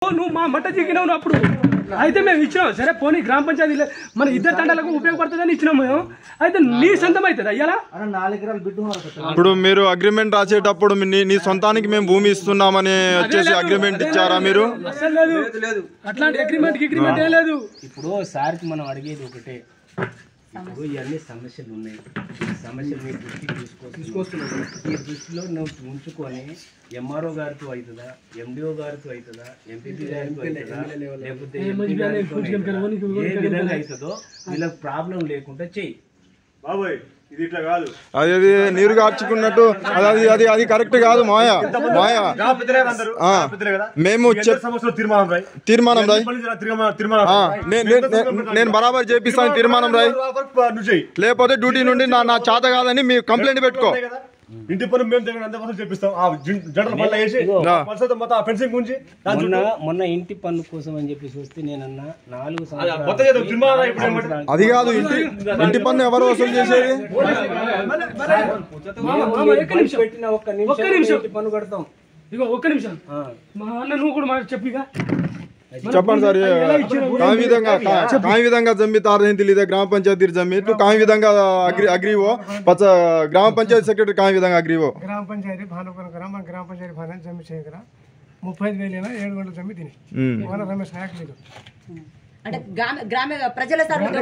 నువ్వు మా మట్ట దిగినావు అప్పుడు అయితే మేము ఇచ్చినాం సరే పోనీ గ్రామ పంచాయతీ మన ఇద్దరు తండాలకు ఉపయోగపడుతుందని ఇచ్చినాం మేము అయితే నీ సొంతం అవుతుంది అయ్యాలా ఇప్పుడు మీరు అగ్రిమెంట్ రాసేటప్పుడు నీ సొంతానికి మేము భూమి ఇస్తున్నామని వచ్చేసి అగ్రిమెంట్ ఇచ్చారా మీరు అట్లాంటి అగ్రిమెంట్ ఏ లేదు ఇప్పుడు సార్కి మనం అడిగేది ఒకటే ఇప్పుడు ఇవన్నీ సమస్యలు ఉన్నాయి సమస్యలు మీ దృష్టికి తీసుకొస్తున్నాం ఈ దృష్టిలో నువ్వు ఉంచుకొని ఎంఆర్ఓ గారితో అవుతుందా ఎండిఓ గారితో అవుతుందా ఎంపీపీ గారితో అవుతుందా లేకపోతే ఏ విధంగా అవుతుందో వీళ్ళకి ప్రాబ్లం లేకుండా చెయ్యి బాబాయ్ ఇది ఇట్లా కాదు అది నీరు కార్చుకున్నట్టు అది కరెక్ట్ కాదు మాయా మేము తీర్మానం రాయ్ నేను బరాబర్ చేపిస్తాను తీర్మానం రాయ్ లేకపోతే డ్యూటీ నుండి నా చేత కాదని మీ కంప్లైంట్ పెట్టుకో ఇంటి పని మేము దగ్గర చేపిస్తాం మొన్న ఇంటి పన్ను కోసం అని చెప్పేసి వస్తే నేనన్నా 4 అది కాదు ఇంటి పన్ను ఎవరు వసూలు చేసేది పెట్టిన ఒక్క నిమిషం పన్ను కడతాం ఇగో ఒక్క నిమిషం మా అన్న నువ్వు కూడా మాట చెప్పిగా చెప్పండి సార్ काही विधंगा जमीत आरहिंतिलिದೆ ग्राम पंचायत जमीत काही विधंगा अग्री हो ग्राम पंचायत सेक्रेटरी काही विधंगा अग्री हो ग्राम पंचायत भानुपन करा మన గ్రామ పంచాయతీ ఫైనాన్స్ జమి చేయగరా 35,000 7 గంటల జమి తిని మన రమేష్ నాయక్ లేదు అంటే గ్రామ ప్రజల సర్వే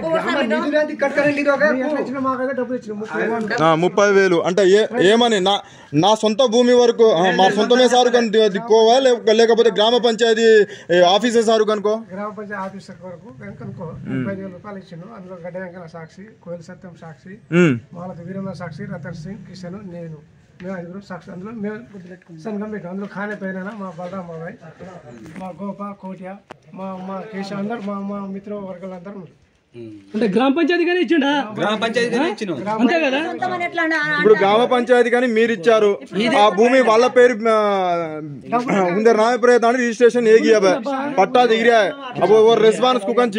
30,000 అంటే ఏమని నా సొంత భూమి వరకు మా సొంతమే సారు కనుకోవా లేకపోతే గ్రామ పంచాయతీ ఆఫీసర్ సారు కనుకో గ్రామ పంచాయతీ ఆఫీసర్ వరకు కనుకో 35,000 రూపాయలు ఇచ్చిండు అందులో గడ్డ వెంకన్న సాక్షి కోయిల్ సత్యం సాక్షి మాలతి వీరమ్మ సాక్షి రతన్ సింగ్ కిషన్ నేను మేము 5 సాక్షి అందులో మేము సంఘం పెట్టాం అందులో ఖానే పైన మా బలరాం బాబాయ్ మా గోపా కోట్యా మా కేశ అందరు మా మిత్ర వర్గాలందరూ అంటే గ్రామ పంచాయతీ కానీ ఇచ్చిండా గ్రామ పంచాయతీ కానీ ఇచ్చినాం అంతే కదా ఇప్పుడు గ్రామ పంచాయతీ కానీ మీరు ఇచ్చారు ఆ భూమి వాళ్ళ పేరు ఉందर नाम पर रजिस्ट्रेशन एक ही है पट्टा दिख रहा है अब वो रेस्पॉन्स कुकंची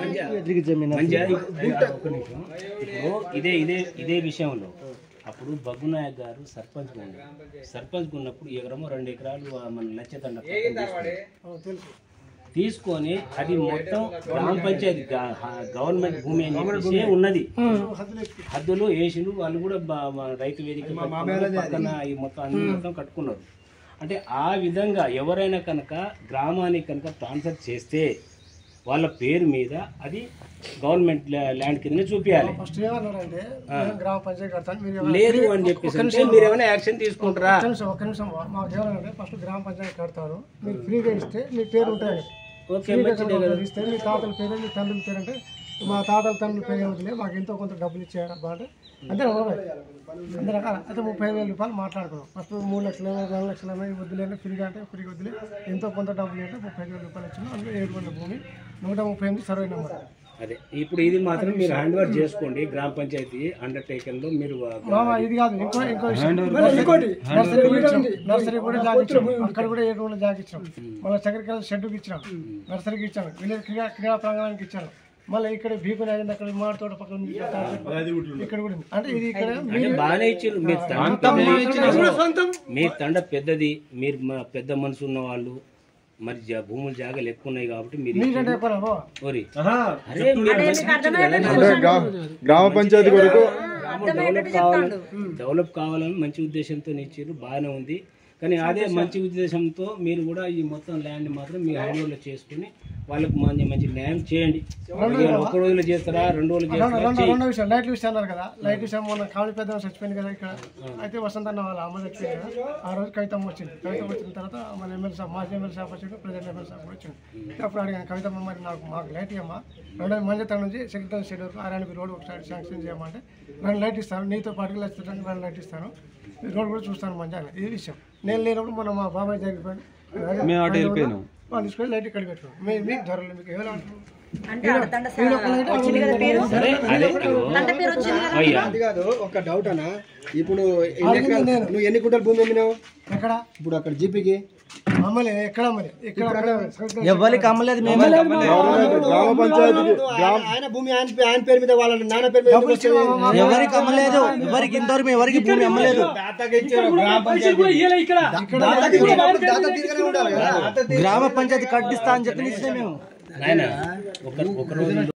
ఇదే విషయంలో అప్పుడు బగ్గునాయక్ గారు సర్పంచ్ ఉన్నప్పుడు ఎకరమో 2 ఎకరాలు మన లచ్చతండ తీసుకొని అది మొత్తం గ్రామ పంచాయతీ గవర్నమెంట్ భూమి అని చెప్పేసి ఉన్నది హద్దులు వేసిండు వాళ్ళు కూడా రైతు వేదిక పక్కన ఈ మొత్తం అన్ని మొత్తం కట్టుకున్నారు అంటే ఆ విధంగా ఎవరైనా కనుక గ్రామానికి కనుక ట్రాన్స్ఫర్ చేస్తే వాళ్ళ పేరు మీద అది గవర్నమెంట్ ల్యాండ్ కింద చూపించాలి లేదు అని చెప్పేసి మీరు ఏమైనా యాక్షన్ తీసుకుంటారా ఒక్క నిమిషం మాకు ఏమంటే ఫస్ట్ గ్రామ పంచాయతీ కడతారు మీరు ఫ్రీగా ఇస్తే మీ పేరు ఉంటుంది ఇస్తే మీ తాతల పేరు మీ తండ్రుల పేరు అంటే మా తాతల తండ్రుల పేరు వదిలే మాకు ఎంతో కొంత డబ్బులు ఇచ్చారు అంటే అంతే అందరూ అయితే 30,000 రూపాయలు మాట్లాడుకున్నాం ఫస్ట్ 3 లక్షలు 4 లక్షలు వద్దులేని ఫ్రీగా అంటే ఫ్రీగా వదిలే ఎంతో కొంత డబ్బులు అంటే 30,000 రూపాయలు వచ్చింది అందులో 7 గంటల భూమి 138 సర్వే నెంబర్ అదే ఇప్పుడు ఇది మాత్రం మీరు హ్యాండ్ ఓవర్ చేసుకోండి గ్రామ పంచాయతీ అండర్టేకన్ లో మీరు ఇది కాదు ఇంకో నర్సరీ కూడా జాగిచ్చాం అక్కడ కూడా 7 రోజులు జాగిచ్చాం మళ్ళీ సెక్రటరీ షెడ్కి ఇచ్చాం నర్సరీకి ఇచ్చాం విలేజ్ క్రీడా ప్రాంగణానికి ఇచ్చాను మళ్ళీ ఇక్కడ భీకుని అయింది అక్కడ మామిడి తోట పక్కన ఇక్కడ కూడా అంటే ఇది ఇక్కడ బాగానే ఇచ్చారు మీ తండ పెద్దది మీరు పెద్ద మనసు ఉన్న వాళ్ళు మరి భూములు జాగాలు ఎక్కువ ఉన్నాయి కాబట్టి మీరు గ్రామ పంచాయతీ వరకు డెవలప్ కావాలని మంచి ఉద్దేశంతో ఇచ్చారు బాగానే ఉంది కానీ అదే మంచి ఉద్దేశంతో మీరు కూడా ఈ మొత్తం ల్యాండ్ మాత్రం మీ హ్యాండ్ ఓవర్లో చేసుకుని వాళ్ళకి మంచి న్యాయం చేయండి 1 రోజులో చేస్తారా 2 రోజులు చేస్తారా రెండో విషయం లైట్ విషయం అన్నారు కదా లైట్ విషయం మొన్న కావలి పెద్ద చచ్చిపోయింది కదా ఇక్కడ అయితే వసంత అన్న వాళ్ళ అమ్మ చచ్చిపోయింది కదా ఆ రోజు కవితమ్మ వచ్చింది కవితమ్మ వచ్చిన తర్వాత మన ఎమ్మెల్యే సాబ్ మాజీ ఎమ్మెల్యే సాబ్ వచ్చిండు ప్రజెంట్ ఎమ్మెల్యే సాబ్ కూడా వచ్చింది అప్పుడు అడిగాను కవితమ్మ మరి మాకు లైట్ ఇవ్వమ్మా 2 మంజత నుంచి సెక్రటరీ షెడ్ వరకు ఆర్ఎన్బి రోడ్ ఒకసారి శాంక్షన్ చేయమంటే 2 లైట్ ఇస్తాను నీతో పాటుగా లక్షించడానికి 2 లైట్ ఇస్తాను రోడ్ కూడా చూస్తాను మంచిగా ఈ విషయం నేను లేనప్పుడు మన మా బాబాయ్ జరిగిపోయాను వాళ్ళు తీసుకొని లైట్ ఇక్కడ పెట్టుకోండి మీకు ధరలు మీకు ఎవరు కాదు ఒక డౌట్ అన్న ఇప్పుడు నువ్వు ఎన్ని గుంటల భూమి అమ్మినావు ఎక్కడ ఇప్పుడు అక్కడ జీపీకి అమ్మలే ఎక్కడ అమ్మలే ఇక్కడ ఎవరికి అమ్మలేదు మేము గ్రామ పంచాయతీ ఆయన భూమి ఆయన పేరు మీద వాళ్ళ నాన్న పేరు మీద ఎవరికి అమ్మలేదు, ఎవరికి ఇంతవరకు ఎవరికి భూమి అమ్మలేదు. గ్రామ పంచాయతీ కట్టిస్తా అని చెప్పి మేము నాయన ఒక రోజు